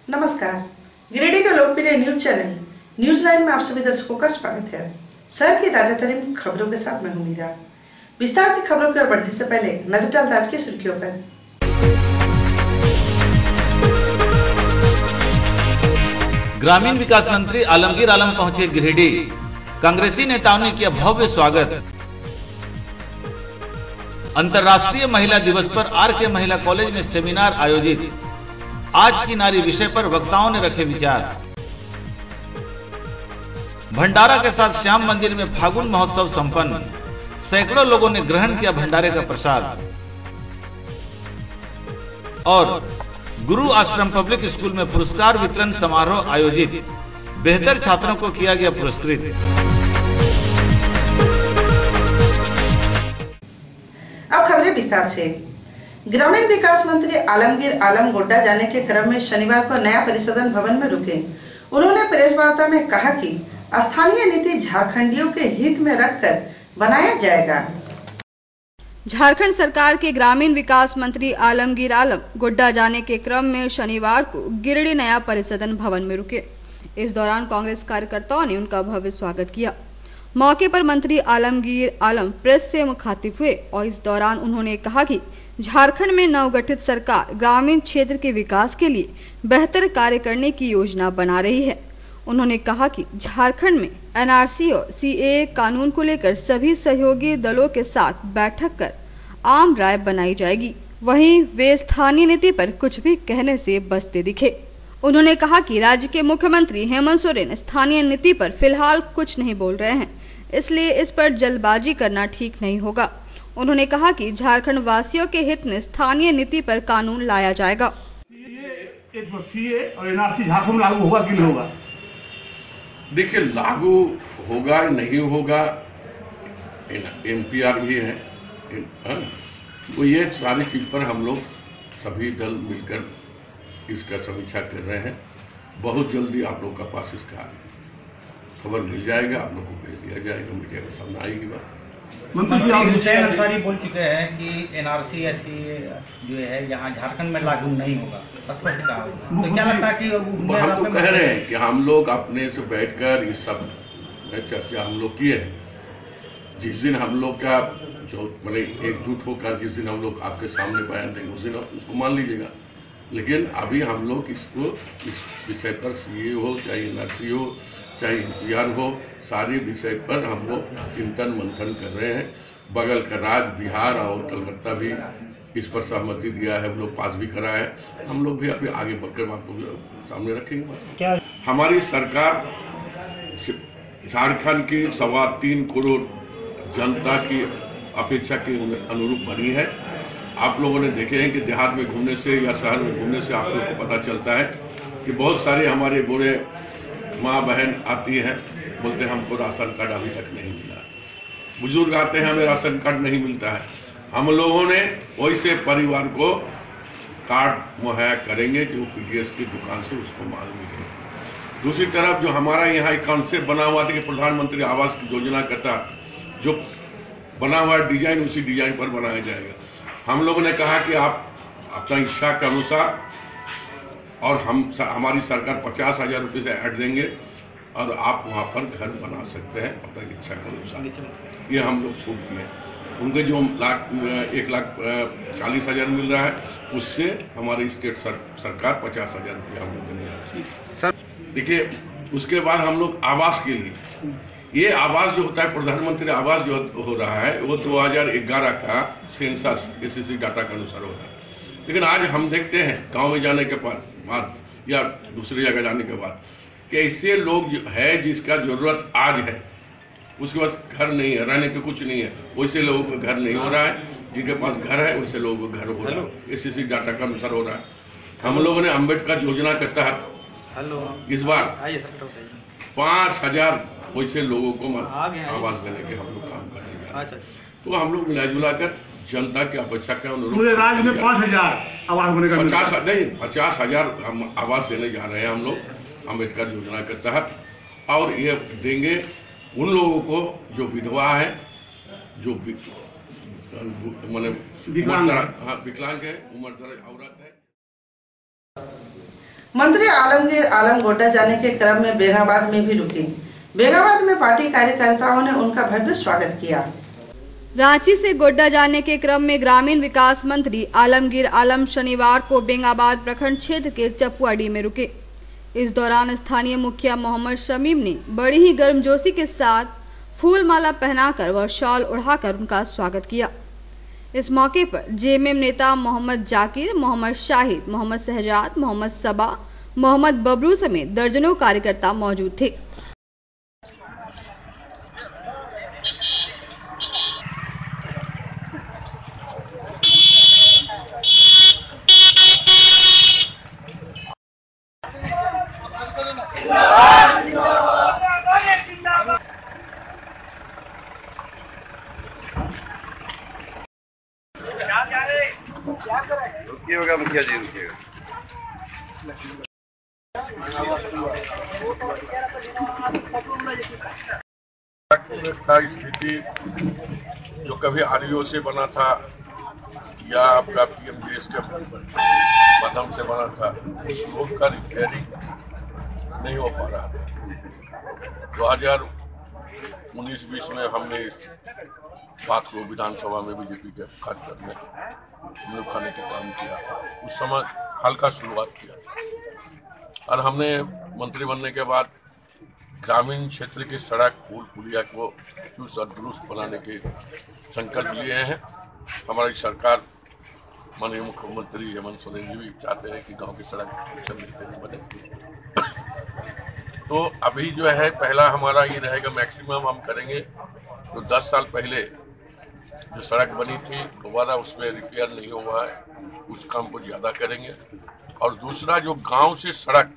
नमस्कार। गिरिडीह का लोकप्रिय न्यूज चैनल न्यूज़लाइन में आप सभी दर्शकों का स्वागत है। शहर की ताजा तरीन खबरों के साथ मैं हूं मीरा। विस्तार की खबरों की ओर बढ़ने से पहले नजर डालते आज की सुर्खियों पर। ग्रामीण विकास मंत्री आलमगीर आलम पहुंचे गिरिडीह। कांग्रेसी नेताओं ने किया भव्य स्वागत। अंतर्राष्ट्रीय महिला दिवस पर आर.के. महिला कॉलेज में सेमिनार आयोजित। आज की नारी विषय पर वक्ताओं ने रखे विचार। भंडारा के साथ श्याम मंदिर में फागुन महोत्सव संपन्न। सैकड़ों लोगों ने ग्रहण किया भंडारे का प्रसाद। और गुरु आश्रम पब्लिक स्कूल में पुरस्कार वितरण समारोह आयोजित। बेहतर छात्रों को किया गया पुरस्कृत। अब खबरें विस्तार से। ग्रामीण विकास मंत्री आलमगीर आलम गोड्डा जाने के क्रम में शनिवार को नया परिसदन भवन में रुके। उन्होंने प्रेस वार्ता में कहा कि स्थानीय नीति झारखंडियों के हित में रखकर बनाया जाएगा। झारखंड सरकार के ग्रामीण विकास मंत्री आलमगीर आलम गोड्डा जाने के क्रम में शनिवार को गिरिडीह नया परिसदन भवन में रुके। इस दौरान कांग्रेस कार्यकर्ताओं ने उनका भव्य स्वागत किया। मौके पर मंत्री आलमगीर आलम प्रेस से मुखातिब हुए और इस दौरान उन्होंने कहा कि झारखंड में नवगठित सरकार ग्रामीण क्षेत्र के विकास के लिए बेहतर कार्य करने की योजना बना रही है। उन्होंने कहा कि झारखंड में एनआरसी और सीएए कानून को लेकर सभी सहयोगी दलों के साथ बैठक कर आम राय बनाई जाएगी। वहीं वे स्थानीय नीति पर कुछ भी कहने से बचते दिखे। उन्होंने कहा कि राज्य के मुख्यमंत्री हेमंत सोरेन स्थानीय नीति पर फिलहाल कुछ नहीं बोल रहे हैं, इसलिए इस पर जल्दबाजी करना ठीक नहीं होगा। उन्होंने कहा कि झारखंड वासियों के हित में स्थानीय नीति पर कानून लाया जाएगा। सीए और एनआरसी झारखंड में लागू होगा कि नहीं होगा? देखिए, लागू होगा नहीं होगा, एमपीआर भी है, तो ये सारी चीज पर हम लोग सभी दल मिलकर इसका समीक्षा कर रहे हैं। बहुत जल्दी आप लोग का पास इसका खबर मिल जाएगा, आप लोग को भेज दिया जाएगा, मीडिया के सामने आएगी बात। मंत्री हुसैन अंसारी बोल चुके हैं कि एनआरसी ऐसी जो है यहाँ झारखंड में लागू नहीं होगा, स्पष्ट कहा। तो क्या लगता है कि हम तो कह रहे हैं कि हम लोग अपने से बैठकर इस सब में चर्चा हम लोग किए। जिस दिन हम लोग का जो मतलब एकजुट होकर जिस दिन हम लोग आपके सामने बयान देंगे उस दिन आप उसको मान लीजिएगा। लेकिन अभी हम लोग इसको इस विषय पर सीए हो चाहे एनआरसी हो चाहे एमपीआर हो, सारे विषय पर हम लोग चिंतन मंथन कर रहे हैं। बगल का राज्य बिहार और कलकत्ता भी इस पर सहमति दिया है, हम लोग पास भी करा है। हम लोग भी अभी आगे बढ़कर आपको सामने रखेंगे। क्या हमारी सरकार झारखंड की 3.25 करोड़ जनता की अपेक्षा के अनुरूप बनी है। आप लोगों ने देखे हैं कि देहात में घूमने से या शहर में घूमने से आप लोगों को पता चलता है कि बहुत सारे हमारे बूढ़े माँ बहन आती हैं, बोलते हैं हमको राशन कार्ड अभी तक नहीं मिला। बुजुर्ग आते हैं, हमें राशन कार्ड नहीं मिलता है। हम लोगों ने वैसे परिवार को कार्ड मुहैया करेंगे जो पीडीएस की दुकान से उसको माल मिले। दूसरी तरफ जो हमारा यहाँ एक कॉन्सेप्ट बना हुआ था कि प्रधानमंत्री आवास योजना का तहत जो बना हुआ डिजाइन उसी डिजाइन पर बनाया जाएगा। हम लोगों ने कहा कि आप अपना इच्छा के अनुसार और हमारी सरकार 50,000 रुपये से ऐड देंगे और आप वहाँ पर घर बना सकते हैं अपना इच्छा के अनुसार। ये हम लोग छूट दिए। उनके जो 1,40,000 मिल रहा है उससे हमारी स्टेट सरकार 50,000 रुपये हम लोग देने जा रहे हैं। सर देखिए, उसके बाद हम लोग आवास के लिए, ये आवास जो होता है प्रधानमंत्री आवास जो हो रहा है वो 2011 का सेंसस एसएससी डाटा के अनुसार हो रहा है। लेकिन आज हम देखते हैं गांव में जाने के बाद या दूसरी जगह जाने के बाद कि ऐसे लोग है जिसका जरूरत आज है, उसके पास घर नहीं है, रहने के कुछ नहीं है, वैसे लोगों को घर नहीं हो रहा है। जिनके पास घर है वैसे लोगों को घर हो रहा है, एसएससी डाटा के अनुसार हो रहा है। हम लोगों ने अम्बेडकर योजना के तहत इस बार 5,000 वैसे लोगों को आवास देने के हम लोग काम करने जा रहे हैं। तो हम लोग मिला जुला कर जनता की अपेक्षा के अनुरूप पूरे राज्य में 5,000 आवास बनेगा। 50,000 हम आवास देने जा रहे हैं हम लोग अम्बेडकर योजना के तहत। और ये देंगे उन लोगों को जो विधवा है, जो विकलांग है, उम्रदराज औरत है। मंत्री आलमगीर आलम गोड्डा जाने के क्रम में बेगाबाद में भी रुके। बेगाबाद में पार्टी कार्यकर्ताओं ने उनका भव्य स्वागत किया। रांची से गोड्डा जाने के क्रम में ग्रामीण विकास मंत्री आलमगीर आलम शनिवार को बेगाबाद प्रखंड क्षेत्र के चपुआडी में रुके। इस दौरान स्थानीय मुखिया मोहम्मद शमीम ने बड़ी ही गर्मजोशी के साथ फूल माला पहनाकर व शॉल उड़ाकर उनका स्वागत किया। इस मौके पर जेएमएम नेता मोहम्मद जाकिर, मोहम्मद शाहिद, मोहम्मद शहजाद, मोहम्मद सबा, मोहम्मद बबरू समेत दर्जनों कार्यकर्ता मौजूद थे। रुकिएगा मुखिया जी, रुकिएगा। स्थिति जो कभी आरओ से बना था या आपका पीएमजीएस के माध्यम से बना था, उस रोड का रिपेयरिंग नहीं हो पा रहा था। 2019-20 में हमने इस बात को विधानसभा में बीजेपी के कार्यकर्ता में हमने उठाने का काम किया था। उस समय हल्का शुरुआत किया था और हमने मंत्री बनने के बाद ग्रामीण क्षेत्र की सड़क, पुल पुलिया को चुस्त और दुरुस्त बनाने के संकल्प लिए हैं। हमारी सरकार, माननीय मुख्यमंत्री हेमंत सोरेन जी भी चाहते हैं कि गांव की सड़क बने। तो अभी जो है पहला हमारा ये रहेगा, मैक्सिमम हम करेंगे तो 10 साल पहले जो सड़क बनी थी दोबारा उसमें रिपेयर नहीं हुआ है, उस काम को ज़्यादा करेंगे। और दूसरा जो गांव से सड़क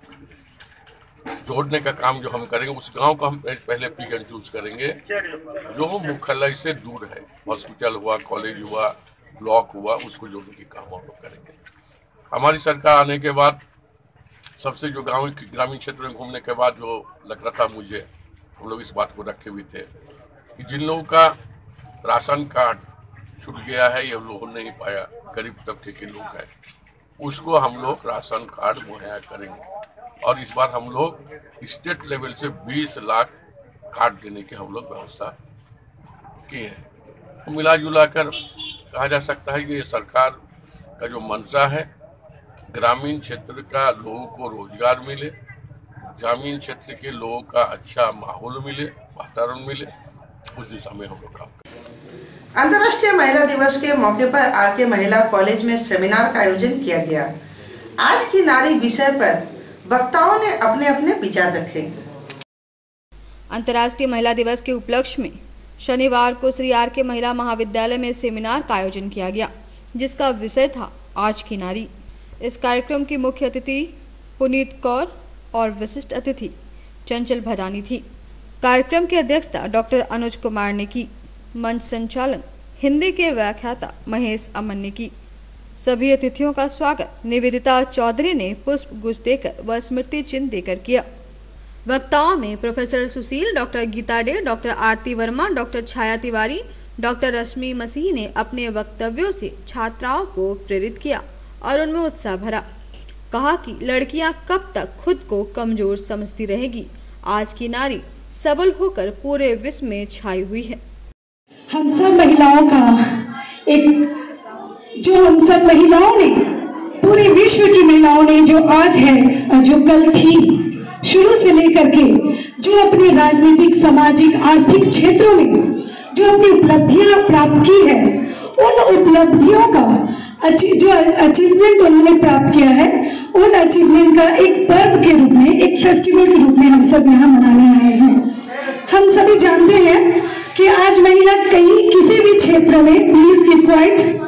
जोड़ने का काम जो हम करेंगे, उस गांव को हम पहले पिक एंड चूज करेंगे जो मुख्यालय से दूर है। हॉस्पिटल हुआ, कॉलेज हुआ, ब्लॉक हुआ, उसको जोड़ने के काम हम लोग करेंगे। हमारी सरकार आने के बाद सबसे जो ग्रामीण क्षेत्र में घूमने के बाद जो लग रहा था मुझे, हम लोग इस बात को रखे हुए थे कि जिन लोगों का राशन कार्ड छूट गया है, ये लोग हो नहीं पाया, गरीब तबके के लोग हैं, उसको हम लोग राशन कार्ड मुहैया करेंगे। और इस बार हम लोग स्टेट लेवल से 20 लाख कार्ड देने की हम लोग व्यवस्था की है। तो मिला जुला कर कहा जा सकता है कि ये सरकार का जो मंशा है, ग्रामीण क्षेत्र का लोगों को रोजगार मिले, ग्रामीण क्षेत्र के लोगों का अच्छा माहौल मिले, वातावरण मिले, उस दिशा में हम लोग काम करें। अंतर्राष्ट्रीय महिला दिवस के मौके पर आरके महिला कॉलेज में सेमिनार का आयोजन किया गया। आज की नारी विषय पर वक्ताओं ने अपने अपने विचार रखे। अंतर्राष्ट्रीय महिला दिवस के उपलक्ष्य में शनिवार को श्री आरके महिला महाविद्यालय में सेमिनार का आयोजन किया गया, जिसका विषय था आज की नारी। इस कार्यक्रम की मुख्य अतिथि पुनीत कौर और विशिष्ट अतिथि चंचल भदानी थी। कार्यक्रम की अध्यक्षता डॉक्टर अनुज कुमार ने की। मंच संचालन हिंदी के व्याख्याता महेश अमन ने की। सभी अतिथियों का स्वागत निवेदिता चौधरी ने पुष्प गुच्छ देकर व स्मृति चिन्ह देकर किया। वक्ताओं में professor Sushil, doctor Geeta De, doctor Aarti Verma, doctor Chhaya Tiwari, doctor Rashmi Masih ने अपने वक्तव्यों से छात्राओं को प्रेरित किया और उनमें उत्साह भरा। कहा कि लड़कियां कब तक खुद को कमजोर समझती रहेगी, आज की नारी सबल होकर पूरे विश्व में छाई हुई है। हम सब महिलाओं का हम सब महिलाओं ने, पूरे विश्व की महिलाओं ने जो आज है और जो कल थी, शुरू से लेकर के जो अपने राजनीतिक, सामाजिक, आर्थिक क्षेत्रों में जो अपनी उपलब्धियां प्राप्त की है, उन उपलब्धियों का जो अचीवमेंट उन्होंने प्राप्त किया है, उन अचीवमेंट का एक पर्व के रूप में, एक फेस्टिवल के रूप में हम सब यहाँ मनाने आए हैं। हम सभी जानते हैं कि आज महिला कहीं किसी भी क्षेत्र में, प्लीज कीप क्वाइट,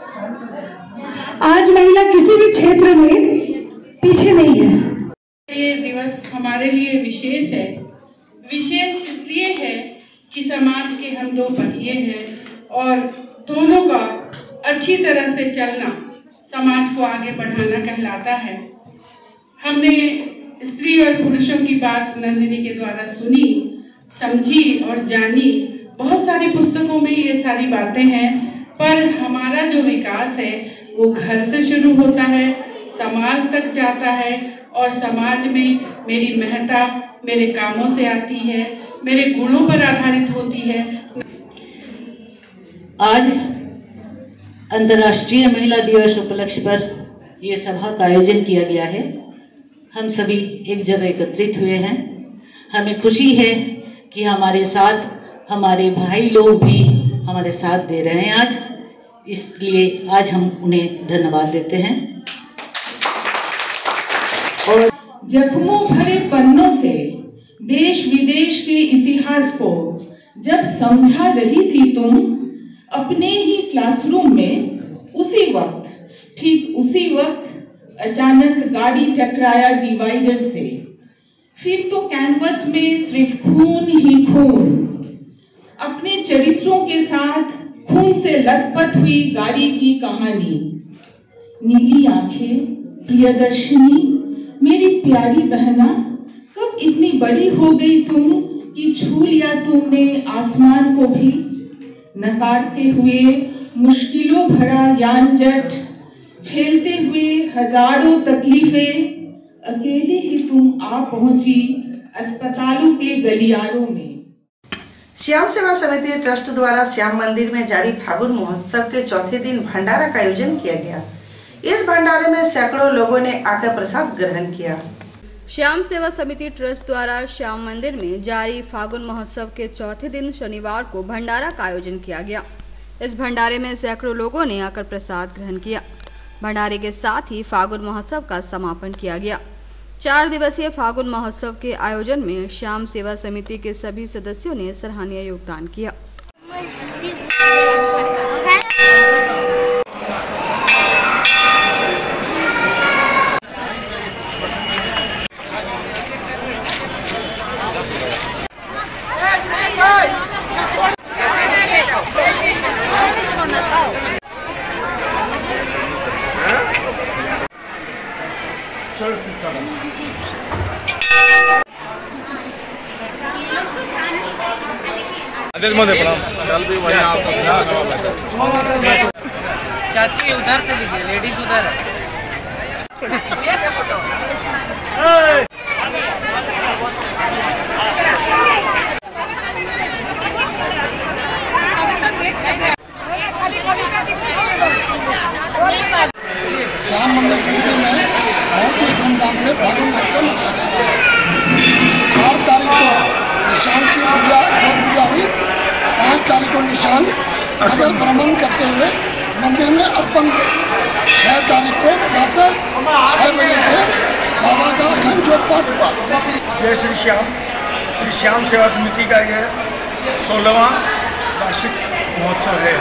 आज महिला किसी भी क्षेत्र में पीछे नहीं है। ये दिवस हमारे लिए विशेष है। विशेष इसलिए है कि समाज के हम दो पहिए हैं और दोनों का अच्छी तरह से चलना समाज को आगे बढ़ाना कहलाता है। हमने स्त्री और पुरुषों की बात नंदिनी के द्वारा सुनी, समझी और जानी। बहुत सारी पुस्तकों में ये सारी बातें हैं, पर हमारा जो विकास है वो घर से शुरू होता है, समाज तक जाता है और समाज में मेरी महत्ता मेरे कामों से आती है, मेरे गुणों पर आधारित होती है। आज अंतर्राष्ट्रीय महिला दिवस उपलक्ष्य पर यह सभा का आयोजन किया गया है। हम सभी एक जगह एकत्रित हुए हैं। हमें खुशी है कि हमारे साथ हमारे भाई लोग भी हमारे साथ दे रहे हैं आज, इसलिए आज हम उन्हें धन्यवाद देते हैं। और जख्मों भरे पन्नों से देश विदेश के इतिहास को जब समझा रही थी तुम अपने ही क्लासरूम में, ठीक उसी वक्त अचानक गाड़ी टकराया डिवाइडर से। फिर तो कैनवस में सिर्फ खून ही खून। अपने चरित्रों के साथ खून से लथपथ हुई गाड़ी की कहानी। नीली आंखें, प्रियदर्शिनी, मेरी प्यारी बहना, कब इतनी बड़ी हो गई तुम कि छू लिया तुमने आसमान को भी। नकारते हुए मुश्किलों भरा यानजट, झेलते हुए हजारों तकलीफें, अकेले ही तुम आ पहुंची अस्पतालों के गलियारों में। श्याम सेवा समिति ट्रस्ट द्वारा श्याम मंदिर में जारी फागुन महोत्सव के चौथे दिन भंडारा का आयोजन किया गया। इस भंडारे में सैकड़ों लोगों ने आकर प्रसाद ग्रहण किया। श्याम सेवा समिति ट्रस्ट द्वारा श्याम मंदिर में जारी फागुन महोत्सव के चौथे दिन शनिवार को भंडारा का आयोजन किया गया। इस भंडारे में सैकड़ों लोगों ने आकर प्रसाद ग्रहण किया। भंडारे के साथ ही फागुन महोत्सव का समापन किया गया। 4 दिवसीय फागुन महोत्सव के आयोजन में श्याम सेवा समिति के सभी सदस्यों ने सराहनीय योगदान किया। चाची उधर से लीजिए, लेडीज उधर है। श्याम मंदिर गिरिडीह में बहुत ही धूमधाम से फागुन महोत्सव मनाया जा रहा है। 4 तारीख को निशान की पूजा हुई। 5 तारीख को निशान नगर भ्रमण करते हुए मंदिर में अर्पण। 6 तारीख को प्रातः 6 बजे से बाबा का अखंड जोत पाठ हुआ। जय श्री श्याम सेवा समिति का यह 16वां वार्षिक महोत्सव है।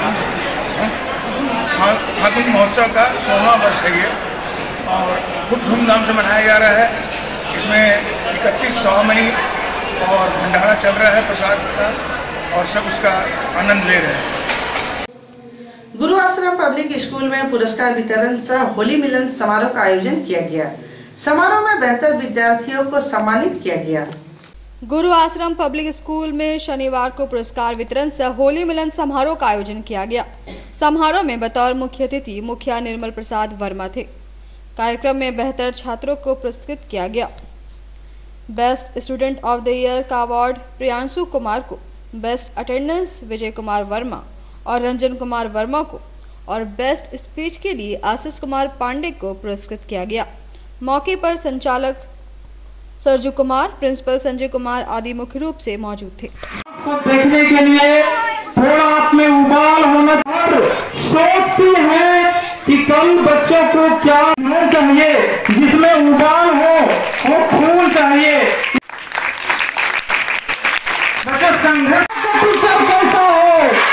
फागुन महोत्सव का 16वां वर्ष है ये और खूब धूमधाम से मनाया जा रहा है। इसमें 31 सवामनी और भंडारा चल रहा है प्रसाद का और सब उसका आनंद ले रहे हैं। गुरु आश्रम पब्लिक स्कूल में पुरस्कार वितरण सह होली मिलन समारोह का आयोजन किया गया। समारोह में बेहतर विद्यार्थियों को सम्मानित किया गया। गुरु आश्रम पब्लिक स्कूल में शनिवार को पुरस्कार वितरण सह होली मिलन समारोह का आयोजन किया गया। समारोह में बतौर मुख्य अतिथि मुखिया निर्मल प्रसाद वर्मा थे। कार्यक्रम में बेहतर छात्रों को पुरस्कृत किया गया। Best student of the year का अवार्ड प्रियांशु कुमार को, बेस्ट अटेंडेंस विजय कुमार वर्मा और रंजन कुमार वर्मा को और बेस्ट स्पीच के लिए आशीष कुमार पांडे को पुरस्कृत किया गया। मौके पर संचालक सरजू कुमार, प्रिंसिपल संजय कुमार आदि मुख्य रूप से मौजूद थे। को देखने के लिए थोड़ा आप में उबाल होना और सोचती है कि कल बच्चों को क्या होना चाहिए, जिसमें उबाल हो और खून चाहिए। बच्चों संघर्ष का टीचर कैसा हो।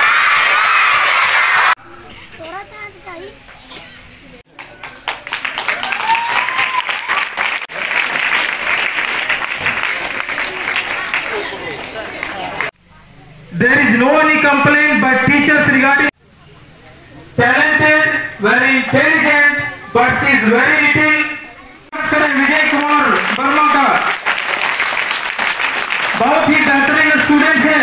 There is no any complaint by teachers regarding talented, very intelligent, but she is very little. विजय कुमार वर्मा का बहुत ही बेहतरीन स्टूडेंट है।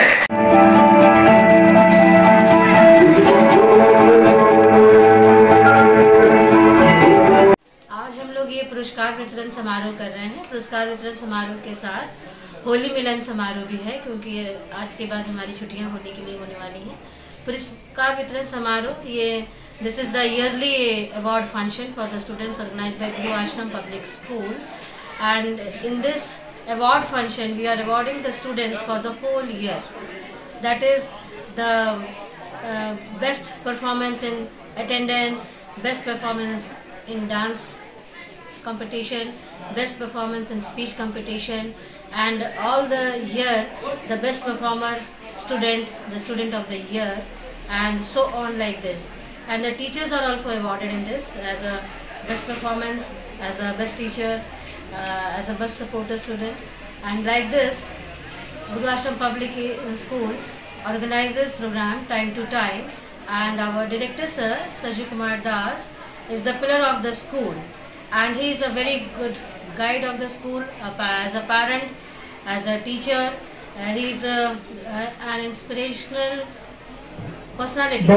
समारोह कर रहे हैं। पुरस्कार वितरण समारोह के साथ होली मिलन समारोह भी है, क्योंकि आज के बाद हमारी छुट्टियां होली के लिए होने वाली हैं। पुरस्कार वितरण समारोह this is the yearly award function for the students organized by Giridih Ashram Public School, and in this award function we are awarding the students for the whole year. That is the best performance in attendance, best performance in dance competition, best performance in speech competition, and all the year the best performer student, the student of the year, and so on like this. And the teachers are also awarded in this as a best performance, as a best teacher, as a best supporter student, and like this Giridih Ashram Public School organizes program time to time, and our director sir Sajju Kumar Das is the pillar of the school, and he is a very good guide of the school as a parent, as a teacher. He is an inspirational personality.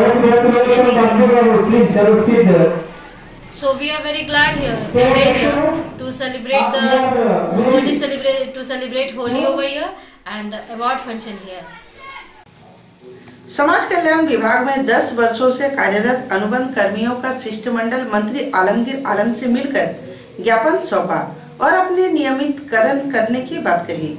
So we are very glad to celebrate Holi over here and the award function here. समाज कल्याण विभाग में 10 वर्षों से कार्यरत अनुबंध कर्मियों का शिष्टमंडल मंत्री आलमगीर आलम से मिलकर ज्ञापन सौंपा और अपने नियमितकरण करने की बात कही।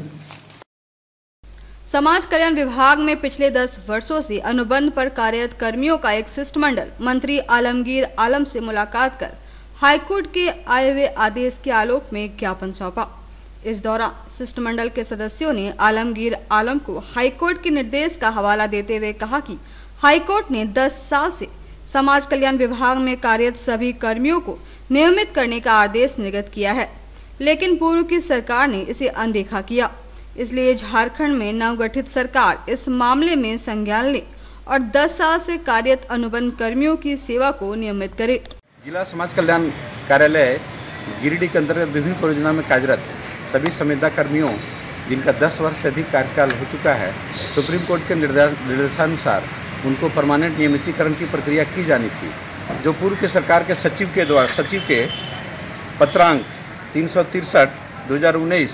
समाज कल्याण विभाग में पिछले 10 वर्षों से अनुबंध पर कार्यरत कर्मियों का एक शिष्टमंडल मंत्री आलमगीर आलम से मुलाकात कर हाईकोर्ट के आए हुए आदेश के आलोक में ज्ञापन सौंपा। इस दौरान शिष्टमंडल के सदस्यों ने आलमगीर आलम को हाईकोर्ट के निर्देश का हवाला देते हुए कहा कि हाईकोर्ट ने 10 साल से समाज कल्याण विभाग में कार्यरत सभी कर्मियों को नियमित करने का आदेश निर्गत किया है, लेकिन पूर्व की सरकार ने इसे अनदेखा किया। इसलिए झारखंड में नवगठित सरकार इस मामले में संज्ञान ले और 10 साल से कार्यरत अनुबंध कर्मियों की सेवा को नियमित करे। जिला समाज कल्याण कार्यालय गिरिडीह के अंतर्गत विभिन्न परियोजना में कार्यरत सभी संविदा कर्मियों जिनका 10 वर्ष से अधिक कार्यकाल हो चुका है, सुप्रीम कोर्ट के निर्देशानुसार उनको परमानेंट नियमितीकरण की प्रक्रिया की जानी थी, जो पूर्व के सरकार के सचिव के पत्रांक 363/2019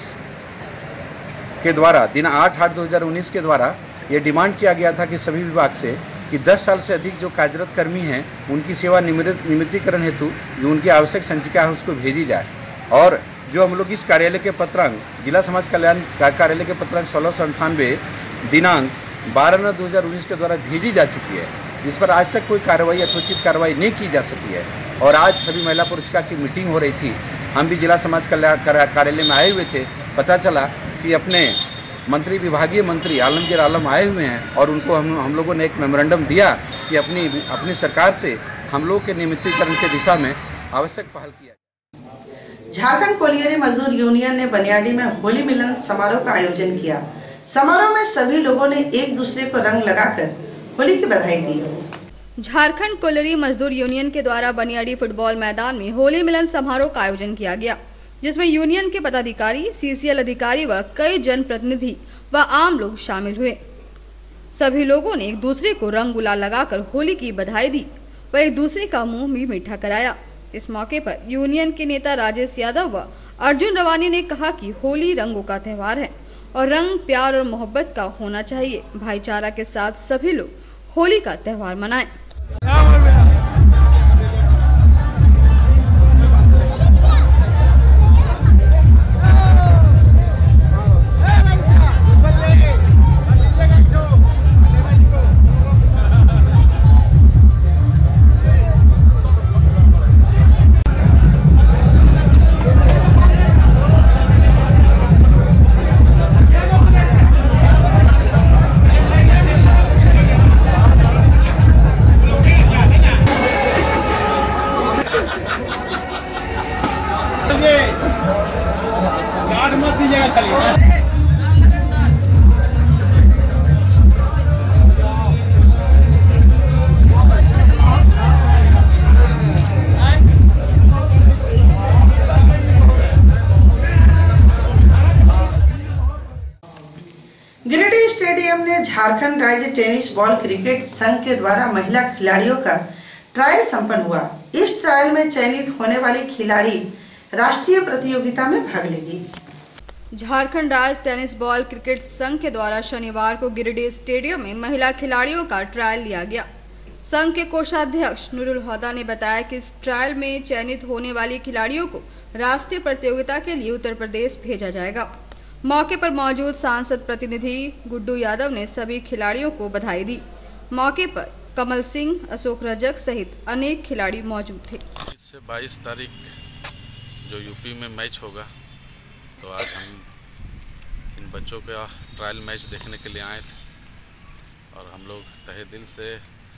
के द्वारा दिन 8/8/2019 के द्वारा ये डिमांड किया गया था कि सभी विभाग से कि 10 साल से अधिक जो कार्यरत कर्मी हैं उनकी सेवा नियमितीकरण हेतु जो उनकी आवश्यक संचिका है उसको भेजी जाए। और जो हम लोग इस कार्यालय के पत्रांक जिला समाज कल्याण कार्यालय के पत्रांक 1698 दिनांक 12/9/2019 के द्वारा भेजी जा चुकी है, जिस पर आज तक कोई कार्रवाई यथोचित कार्रवाई नहीं की जा सकी है। और आज सभी महिला पुरस्कार की मीटिंग हो रही थी, हम भी जिला समाज कल्याण कार्यालय में आए हुए थे। पता चला कि अपने विभागीय मंत्री आलमगीर आलम आए हुए हैं और उनको हम लोगों ने एक मेमोरेंडम दिया कि अपनी सरकार से हम लोग के नियमितीकरण के दिशा में आवश्यक पहल किया। झारखंड कोलियरी मजदूर यूनियन ने बनियाडी में होली मिलन समारोह का आयोजन किया। समारोह में सभी लोगों ने एक दूसरे को रंग लगाकर होली की बधाई दी। झारखंड कोलियरी मजदूर यूनियन के द्वारा बनियाडी फुटबॉल मैदान में होली मिलन समारोह का आयोजन किया गया, जिसमें यूनियन के पदाधिकारी, सीसीएल अधिकारी व कई जनप्रतिनिधि व आम लोग शामिल हुए। सभी लोगों ने एक दूसरे को रंग गुलाल लगाकर होली की बधाई दी व एक दूसरे का मुंह भी मीठा कराया। इस मौके पर यूनियन के नेता राजेश यादव व अर्जुन रवानी ने कहा कि होली रंगों का त्योहार है और रंग प्यार और मोहब्बत का होना चाहिए। भाईचारा के साथ सभी लोग होली का त्योहार मनाएं। गिरिडीह स्टेडियम में झारखंड राज्य टेनिस बॉल क्रिकेट संघ के द्वारा महिला खिलाड़ियों का ट्रायल संपन्न हुआ। इस ट्रायल में चयनित होने वाली खिलाड़ी राष्ट्रीय प्रतियोगिता में भाग लेगी। झारखंड राज्य टेनिस बॉल क्रिकेट संघ के द्वारा शनिवार को गिरिडीह स्टेडियम में महिला खिलाड़ियों का ट्रायल लिया गया। संघ के कोषाध्यक्ष नूरुल हुदा ने बताया कि इस ट्रायल में चयनित होने वाली खिलाड़ियों को राष्ट्रीय प्रतियोगिता के लिए उत्तर प्रदेश भेजा जाएगा। मौके पर मौजूद सांसद प्रतिनिधि गुड्डू यादव ने सभी खिलाड़ियों को बधाई दी। मौके पर कमल सिंह, अशोक रजक सहित अनेक खिलाड़ी मौजूद थे। 20 से 22 तारीख जो यूपी में मैच होगा, तो आज हम इन बच्चों का ट्रायल मैच देखने के लिए आए थे और हम लोग तहे दिल से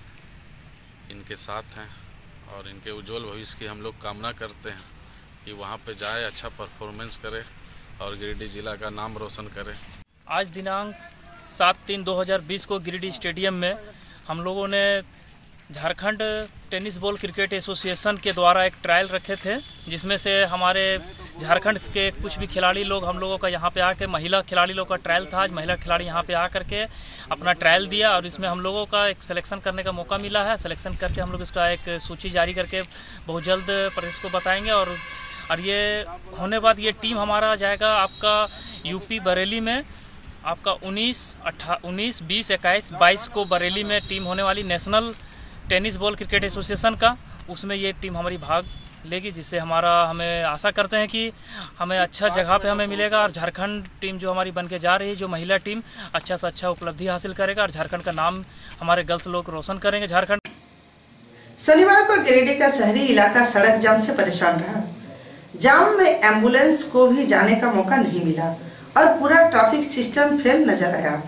इनके साथ हैं और इनके उज्जवल भविष्य की हम लोग कामना करते हैं कि वहाँ पे जाए, अच्छा परफॉर्मेंस करे और गिरिडीह जिला का नाम रोशन करे। आज दिनांक 7/3/2020 को गिरिडीह स्टेडियम में हम लोगों ने Jharkhand tennis ball cricket association के द्वारा एक ट्रायल रखे थे, जिसमें से हमारे झारखंड के कुछ भी खिलाड़ी लोग हम लोगों का यहाँ पे आके, महिला खिलाड़ी लोग का ट्रायल था। आज महिला खिलाड़ी यहाँ पे आकर के अपना ट्रायल दिया और इसमें हम लोगों का एक सिलेक्शन करने का मौका मिला है। सिलेक्शन करके हम लोग इसका एक सूची जारी करके बहुत जल्द प्रेस को बताएंगे और ये होने बाद ये टीम हमारा जाएगा आपका यूपी बरेली में। आपका 19, 20, 21, 22 को बरेली में टीम होने वाली national tennis ball cricket association का, उसमें ये टीम हमारी भाग लेगी, जिससे हमें आशा करते हैं कि हमें अच्छा जगह पे हमें मिलेगा और झारखंड टीम जो हमारी बन के जा रही है, जो महिला टीम अच्छा से अच्छा उपलब्धि हासिल करेगा और झारखंड का नाम हमारे गर्ल्स लोग रोशन करेंगे। झारखंड शनिवार को गिरिडीह का शहरी इलाका सड़क जाम से परेशान रहा। जाम में एम्बुलेंस को भी जाने का मौका नहीं मिला और पूरा ट्रैफिक सिस्टम फेल नजर आया।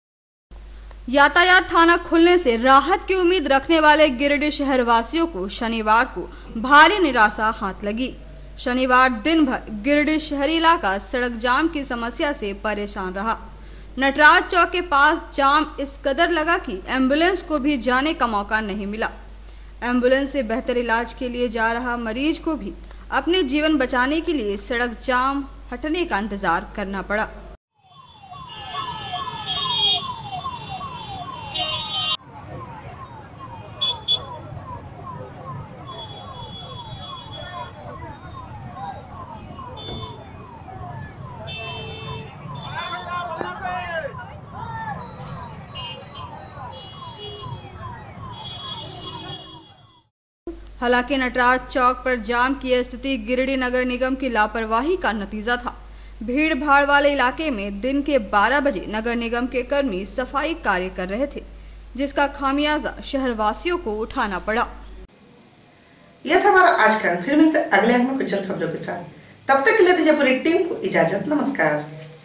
यातायात थाना खुलने से राहत की उम्मीद रखने वाले गिरिडीह शहर वासियों को शनिवार को भारी निराशा हाथ लगी। शनिवार दिन भर गिरिडीह शहरी इलाका सड़क जाम की समस्या से परेशान रहा। नटराज चौक के पास जाम इस कदर लगा कि एम्बुलेंस को भी जाने का मौका नहीं मिला। एम्बुलेंस से बेहतर इलाज के लिए जा रहा मरीज को भी अपने जीवन बचाने के लिए सड़क जाम हटने का इंतजार करना पड़ा। हालांकि नटराज चौक पर जाम की स्थिति गिरिडीह नगर निगम की लापरवाही का नतीजा था। भीड़ भाड़ वाले इलाके में दिन के 12 बजे नगर निगम के कर्मी सफाई कार्य कर रहे थे, जिसका खामियाजा शहरवासियों को उठाना पड़ा। यह था हमारा आज का। फिर मिलते अगले अंक में कुछ खबरों के साथ। तब तक के लिए दीजिए पूरी टीम को इजाजत। नमस्कार।